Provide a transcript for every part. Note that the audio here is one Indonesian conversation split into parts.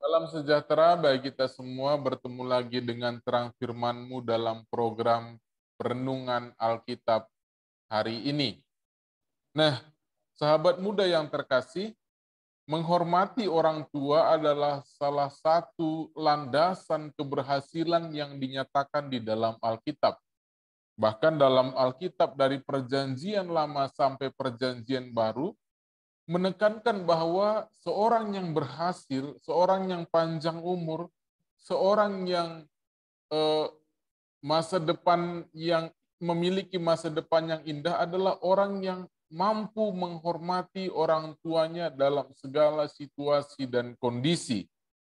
Salam sejahtera bagi kita semua, bertemu lagi dengan terang firman-Mu dalam program Renungan Alkitab hari ini. Nah, sahabat muda yang terkasih, menghormati orang tua adalah salah satu landasan keberhasilan yang dinyatakan di dalam Alkitab. Bahkan dalam Alkitab dari Perjanjian Lama sampai Perjanjian Baru, menekankan bahwa seorang yang berhasil, seorang yang panjang umur, seorang yang eh, masa depan yang memiliki masa depan yang indah adalah orang yang mampu menghormati orang tuanya dalam segala situasi dan kondisi.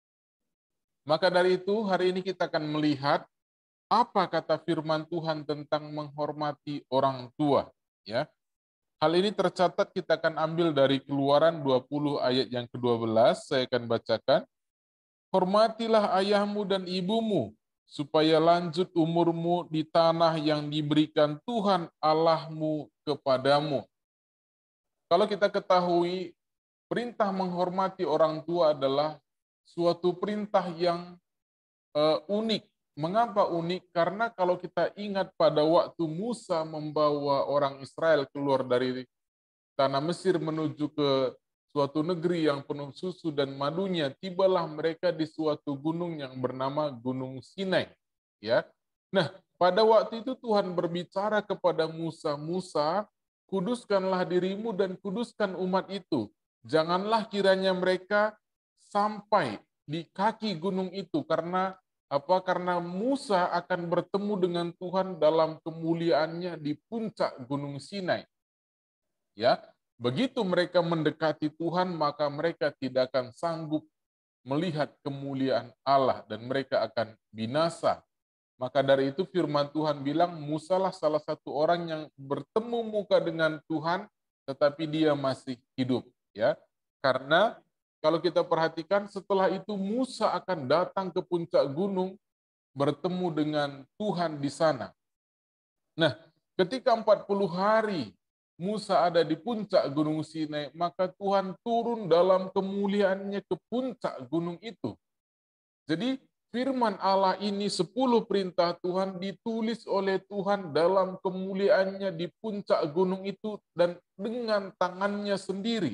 Maka dari itu, hari ini kita akan melihat apa kata firman Tuhan tentang menghormati orang tua, ya. Hal ini tercatat, kita akan ambil dari Keluaran 20 ayat yang ke-12, saya akan bacakan. Hormatilah ayahmu dan ibumu, supaya lanjut umurmu di tanah yang diberikan Tuhan Allahmu kepadamu. Kalau kita ketahui, perintah menghormati orang tua adalah suatu perintah yang unik. Mengapa unik? Karena kalau kita ingat pada waktu Musa membawa orang Israel keluar dari tanah Mesir menuju ke suatu negeri yang penuh susu dan madunya, tibalah mereka di suatu gunung yang bernama Gunung Sinai. Ya, nah pada waktu itu Tuhan berbicara kepada Musa, Musa, kuduskanlah dirimu dan kuduskan umat itu. Janganlah kiranya mereka sampai di kaki gunung itu, karena apa? Karena Musa akan bertemu dengan Tuhan dalam kemuliaannya di puncak Gunung Sinai. Ya, begitu mereka mendekati Tuhan, maka mereka tidak akan sanggup melihat kemuliaan Allah dan mereka akan binasa. Maka dari itu firman Tuhan bilang, Musa lah salah satu orang yang bertemu muka dengan Tuhan, tetapi dia masih hidup. Ya, karena kalau kita perhatikan, setelah itu Musa akan datang ke puncak gunung bertemu dengan Tuhan di sana. Nah, ketika 40 hari Musa ada di puncak Gunung Sinai, maka Tuhan turun dalam kemuliaannya ke puncak gunung itu. Jadi firman Allah ini, 10 perintah Tuhan ditulis oleh Tuhan dalam kemuliaannya di puncak gunung itu dan dengan tangannya sendiri.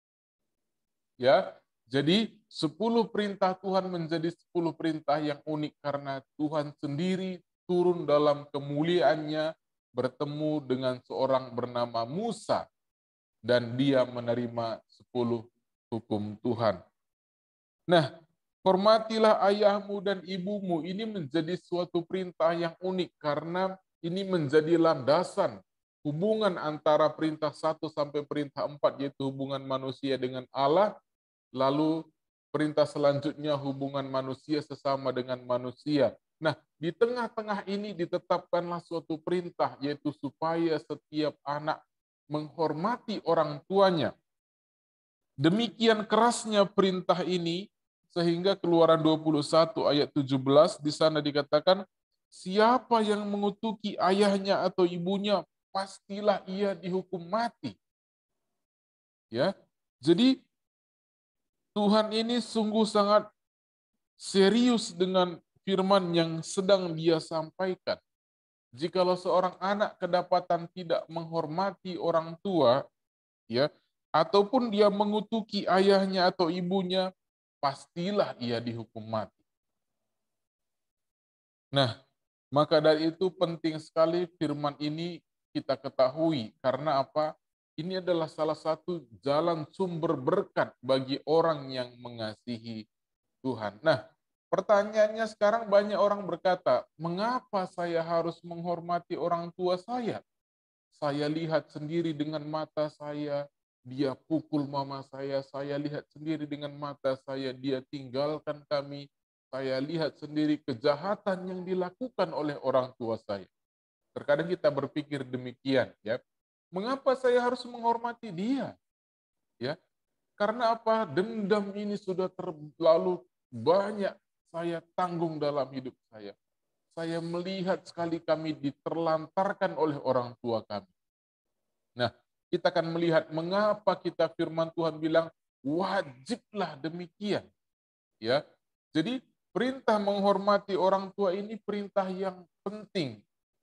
Ya, jadi 10 perintah Tuhan menjadi 10 perintah yang unik karena Tuhan sendiri turun dalam kemuliaannya bertemu dengan seorang bernama Musa dan dia menerima 10 hukum Tuhan. Nah, hormatilah ayahmu dan ibumu, ini menjadi suatu perintah yang unik karena ini menjadi landasan hubungan antara perintah 1 sampai perintah 4, yaitu hubungan manusia dengan Allah. Lalu perintah selanjutnya hubungan manusia sesama dengan manusia. Nah, di tengah-tengah ini ditetapkanlah suatu perintah, yaitu supaya setiap anak menghormati orang tuanya. Demikian kerasnya perintah ini, sehingga Keluaran 21 ayat 17 di sana dikatakan, siapa yang mengutuki ayahnya atau ibunya, pastilah ia dihukum mati. Ya, jadi Tuhan ini sungguh sangat serius dengan firman yang sedang dia sampaikan. Jikalau seorang anak kedapatan tidak menghormati orang tua, ya, ataupun dia mengutuki ayahnya atau ibunya, pastilah ia dihukum mati. Nah, maka dari itu penting sekali firman ini kita ketahui, karena apa? Ini adalah salah satu jalan sumber berkat bagi orang yang mengasihi Tuhan. Nah, pertanyaannya sekarang banyak orang berkata, mengapa saya harus menghormati orang tua saya? Saya lihat sendiri dengan mata saya, dia pukul mama saya lihat sendiri dengan mata saya, dia tinggalkan kami, saya lihat sendiri kejahatan yang dilakukan oleh orang tua saya. Terkadang kita berpikir demikian, ya. Mengapa saya harus menghormati dia? Ya, karena apa? Dendam ini sudah terlalu banyak saya tanggung dalam hidup saya. Saya melihat sekali kami diterlantarkan oleh orang tua kami. Nah, kita akan melihat mengapa kita firman Tuhan bilang wajiblah demikian. ya. Jadi perintah menghormati orang tua ini perintah yang penting.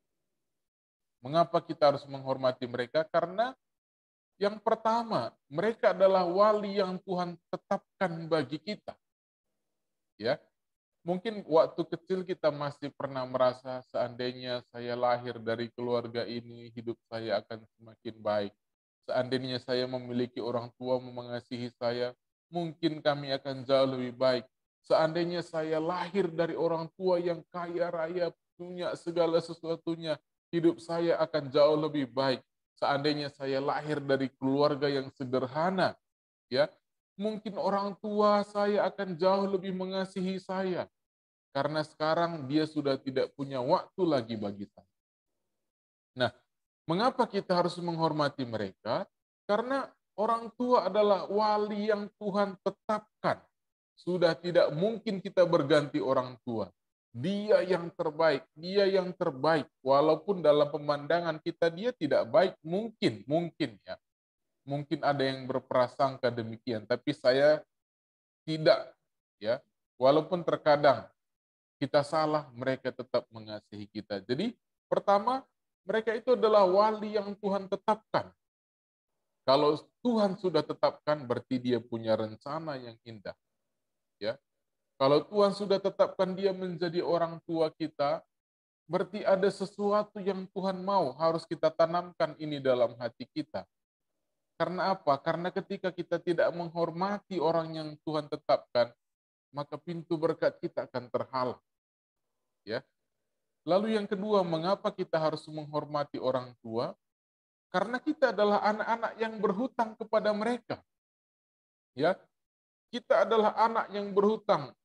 Mengapa kita harus menghormati mereka? Karena yang pertama, mereka adalah wali yang Tuhan tetapkan bagi kita, ya. Mungkin waktu kecil kita masih pernah merasa seandainya saya lahir dari keluarga ini, hidup saya akan semakin baik. Seandainya saya memiliki orang tua mengasihi saya, mungkin kami akan jauh lebih baik. Seandainya saya lahir dari orang tua yang kaya raya, punya segala sesuatunya, hidup saya akan jauh lebih baik. Seandainya saya lahir dari keluarga yang sederhana, ya, mungkin orang tua saya akan jauh lebih mengasihi saya. Karena sekarang dia sudah tidak punya waktu lagi bagi saya. Nah, mengapa kita harus menghormati mereka? Karena orang tua adalah wali yang Tuhan tetapkan. Sudah tidak mungkin kita berganti orang tua. Dia yang terbaik, dia yang terbaik. Walaupun dalam pemandangan kita dia tidak baik, mungkin ya. Mungkin ada yang berprasangka demikian, tapi saya tidak, ya. Walaupun terkadang kita salah, mereka tetap mengasihi kita. Jadi, pertama, mereka itu adalah wali yang Tuhan tetapkan. Kalau Tuhan sudah tetapkan, berarti dia punya rencana yang indah. Ya, kalau Tuhan sudah tetapkan dia menjadi orang tua kita, berarti ada sesuatu yang Tuhan mau harus kita tanamkan ini dalam hati kita. Karena apa? Karena ketika kita tidak menghormati orang yang Tuhan tetapkan, maka pintu berkat kita akan terhalang. Ya. Lalu yang kedua, mengapa kita harus menghormati orang tua? Karena kita adalah anak-anak yang berhutang kepada mereka. Ya, kita adalah anak yang berhutang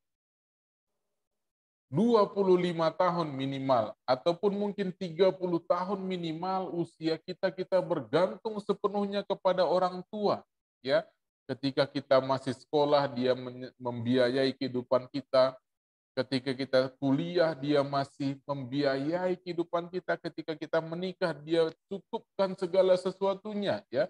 25 tahun minimal ataupun mungkin 30 tahun minimal usia kita bergantung sepenuhnya kepada orang tua, ya. Ketika kita masih sekolah dia membiayai kehidupan kita. Ketika kita kuliah, dia masih membiayai kehidupan kita. Ketika kita menikah, dia cukupkan segala sesuatunya, ya.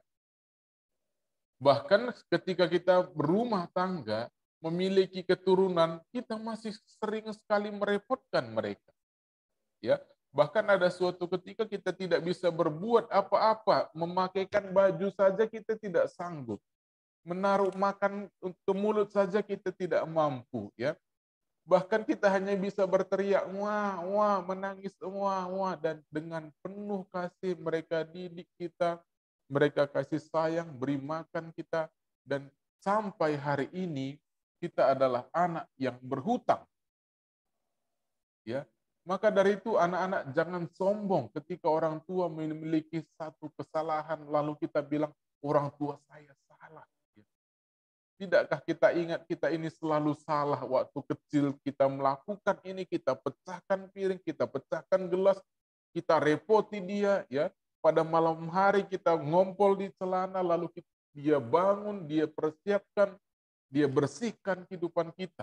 Bahkan ketika kita berumah tangga, memiliki keturunan, kita masih sering sekali merepotkan mereka, ya. Bahkan ada suatu ketika kita tidak bisa berbuat apa-apa, memakaikan baju saja kita tidak sanggup. Menaruh makan ke mulut saja kita tidak mampu, ya. Bahkan kita hanya bisa berteriak, wah, wah, menangis, wah, wah, dan dengan penuh kasih mereka didik kita, mereka kasih sayang, beri makan kita, dan sampai hari ini kita adalah anak yang berhutang. Ya, maka dari itu anak-anak jangan sombong ketika orang tua memiliki satu kesalahan lalu kita bilang orang tua saya salah. Tidakkah kita ingat kita ini selalu salah waktu kecil kita melakukan ini, kita pecahkan piring, kita pecahkan gelas, kita repoti dia, ya. Pada malam hari kita ngompol di celana, lalu dia bangun, dia persiapkan, dia bersihkan kehidupan kita.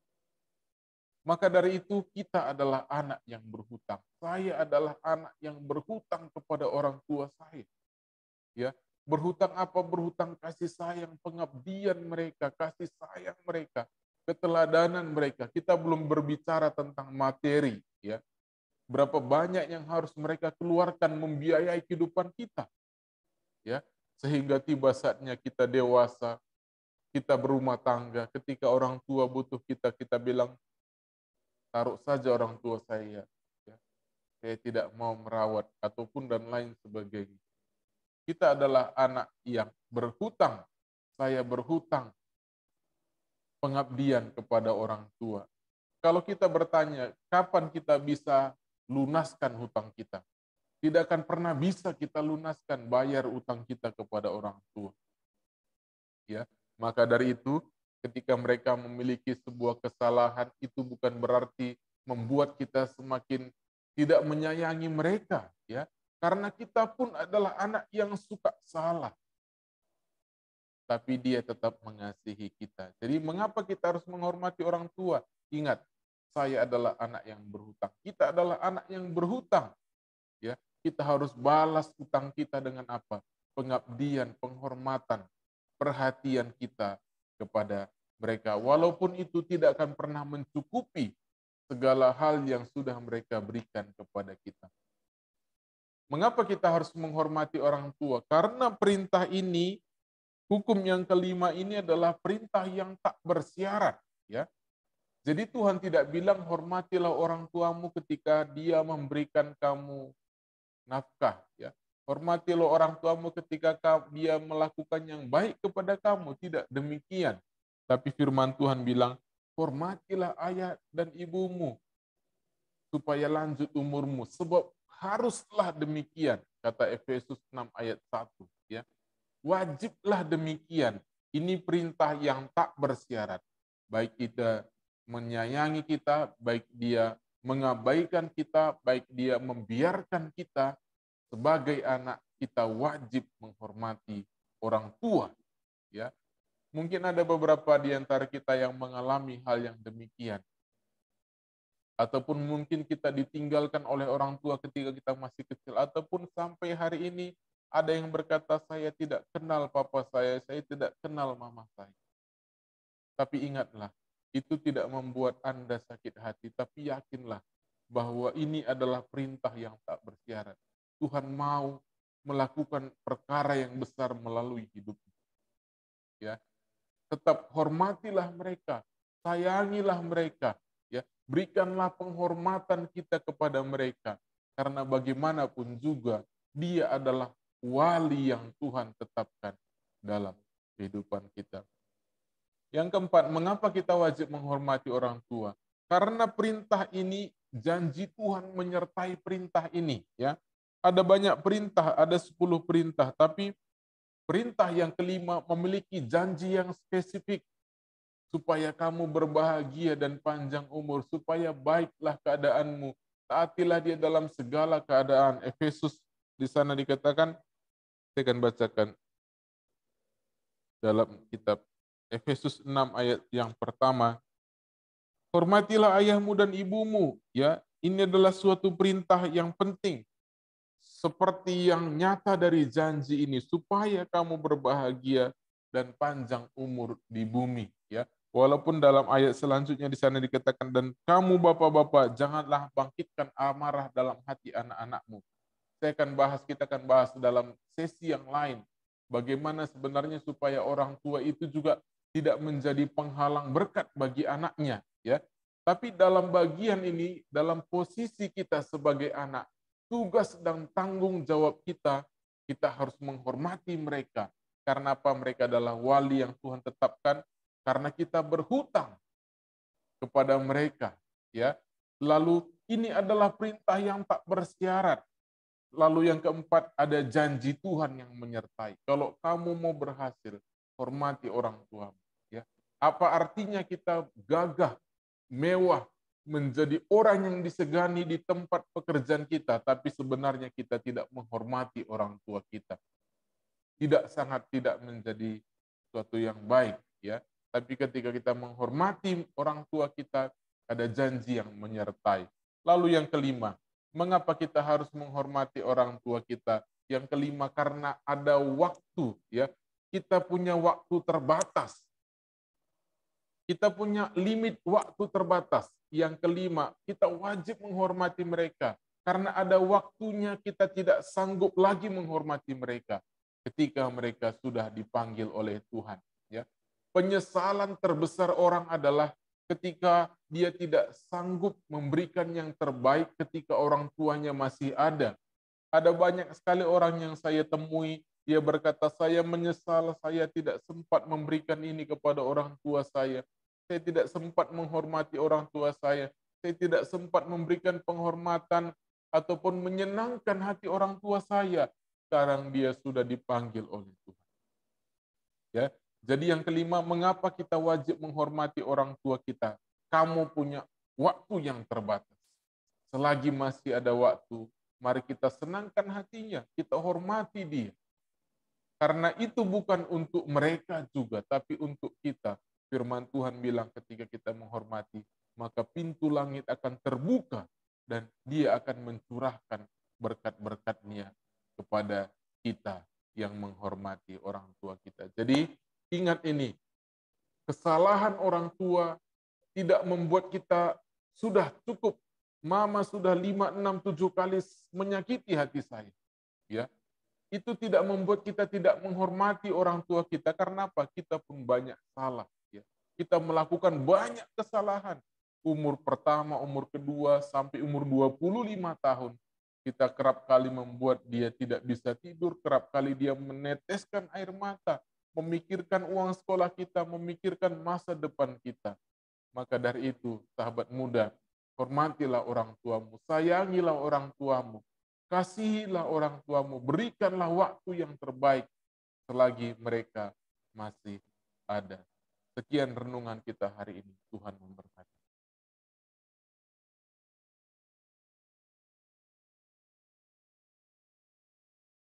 Maka dari itu kita adalah anak yang berhutang. Saya adalah anak yang berhutang kepada orang tua saya. Ya, berhutang apa? Berhutang kasih sayang, pengabdian mereka, kasih sayang mereka, keteladanan mereka. Kita belum berbicara tentang materi, ya. Berapa banyak yang harus mereka keluarkan membiayai kehidupan kita, ya. Sehingga tiba saatnya kita dewasa, kita berumah tangga, ketika orang tua butuh kita, kita bilang, taruh saja orang tua saya, ya. Saya tidak mau merawat, ataupun dan lain sebagainya. Kita adalah anak yang berhutang. Saya berhutang pengabdian kepada orang tua. Kalau kita bertanya, kapan kita bisa lunaskan hutang kita? Tidak akan pernah bisa kita lunaskan bayar utang kita kepada orang tua. Ya, maka dari itu, ketika mereka memiliki sebuah kesalahan, itu bukan berarti membuat kita semakin tidak menyayangi mereka, ya. Karena kita pun adalah anak yang suka salah. Tapi dia tetap mengasihi kita. Jadi mengapa kita harus menghormati orang tua? Ingat, saya adalah anak yang berhutang. Kita adalah anak yang berhutang. Ya, kita harus balas hutang kita dengan apa? Pengabdian, penghormatan, perhatian kita kepada mereka. Walaupun itu tidak akan pernah mencukupi segala hal yang sudah mereka berikan kepada kita. Mengapa kita harus menghormati orang tua? Karena perintah ini, hukum yang kelima ini adalah perintah yang tak bersyarat, ya. Jadi Tuhan tidak bilang hormatilah orang tuamu ketika dia memberikan kamu nafkah, ya. Hormatilah orang tuamu ketika dia melakukan yang baik kepada kamu, tidak demikian. Tapi firman Tuhan bilang, hormatilah ayah dan ibumu supaya lanjut umurmu, sebab haruslah demikian, kata Efesus 6 ayat 1, ya. Wajiblah demikian. Ini perintah yang tak bersyarat. Baik kita menyayangi kita, baik dia mengabaikan kita, baik dia membiarkan kita, sebagai anak kita wajib menghormati orang tua, ya. Mungkin ada beberapa di antara kita yang mengalami hal yang demikian. Ataupun mungkin kita ditinggalkan oleh orang tua ketika kita masih kecil, ataupun sampai hari ini ada yang berkata, saya tidak kenal papa saya tidak kenal mama saya. Tapi ingatlah, itu tidak membuat Anda sakit hati, tapi yakinlah bahwa ini adalah perintah yang tak bersyarat. Tuhan mau melakukan perkara yang besar melalui hidupmu. Ya, tetap hormatilah mereka, sayangilah mereka, ya, berikanlah penghormatan kita kepada mereka, karena bagaimanapun juga dia adalah wali yang Tuhan tetapkan dalam kehidupan kita. Yang keempat, mengapa kita wajib menghormati orang tua? Karena perintah ini, janji Tuhan menyertai perintah ini, ya. Ada banyak perintah, ada 10 perintah, tapi perintah yang kelima memiliki janji yang spesifik, supaya kamu berbahagia dan panjang umur, supaya baiklah keadaanmu, taatilah dia dalam segala keadaan. Efesus di sana dikatakan, saya akan bacakan dalam kitab Efesus 6 ayat yang pertama, hormatilah ayahmu dan ibumu, ya. Ini adalah suatu perintah yang penting, seperti yang nyata dari janji ini, supaya kamu berbahagia dan panjang umur di bumi, ya. Walaupun dalam ayat selanjutnya di sana dikatakan, dan kamu bapak-bapak janganlah bangkitkan amarah dalam hati anak-anakmu. Kita akan bahas dalam sesi yang lain, bagaimana sebenarnya supaya orang tua itu juga tidak menjadi penghalang berkat bagi anaknya, ya. Tapi dalam bagian ini, dalam posisi kita sebagai anak, tugas dan tanggung jawab kita, kita harus menghormati mereka. Karena apa? Mereka adalah wali yang Tuhan tetapkan, karena kita berhutang kepada mereka, ya. Lalu ini adalah perintah yang tak bersyarat. Lalu yang keempat, ada janji Tuhan yang menyertai. Kalau kamu mau berhasil, hormati orang tuamu, ya. Apa artinya kita gagah, mewah, menjadi orang yang disegani di tempat pekerjaan kita, tapi sebenarnya kita tidak menghormati orang tua kita. Sangat tidak menjadi suatu yang baik, ya. Tapi ketika kita menghormati orang tua kita, ada janji yang menyertai. Lalu yang kelima, mengapa kita harus menghormati orang tua kita? Yang kelima, karena ada waktu, ya. Kita punya waktu terbatas. Kita punya limit waktu terbatas. Yang kelima, kita wajib menghormati mereka. Karena ada waktunya kita tidak sanggup lagi menghormati mereka ketika mereka sudah dipanggil oleh Tuhan. Ya. Penyesalan terbesar orang adalah ketika dia tidak sanggup memberikan yang terbaik ketika orang tuanya masih ada. Ada banyak sekali orang yang saya temui, dia berkata, saya menyesal, saya tidak sempat memberikan ini kepada orang tua saya tidak sempat menghormati orang tua saya tidak sempat memberikan penghormatan ataupun menyenangkan hati orang tua saya. Sekarang dia sudah dipanggil oleh Tuhan. Ya, jadi yang kelima, mengapa kita wajib menghormati orang tua kita? Kamu punya waktu yang terbatas. Selagi masih ada waktu, mari kita senangkan hatinya, kita hormati dia. Karena itu bukan untuk mereka juga, tapi untuk kita. Firman Tuhan bilang ketika kita menghormati, maka pintu langit akan terbuka dan dia akan mencurahkan berkat-berkat-Nya kepada kita yang menghormati orang tua kita. Jadi ingat ini, Kesalahan orang tua tidak membuat kita sudah cukup. Mama sudah 5, 6, 7 kali menyakiti hati saya. Ya, itu tidak membuat kita tidak menghormati orang tua kita. Karena apa? Kita pun banyak salah. Ya. Kita melakukan banyak kesalahan. Umur pertama, umur kedua, sampai umur 25 tahun. Kita kerap kali membuat dia tidak bisa tidur, kerap kali dia meneteskan air mata, memikirkan uang sekolah kita, memikirkan masa depan kita. Maka dari itu, sahabat muda, hormatilah orang tuamu, sayangilah orang tuamu, kasihilah orang tuamu, berikanlah waktu yang terbaik selagi mereka masih ada. Sekian renungan kita hari ini. Tuhan memberkati.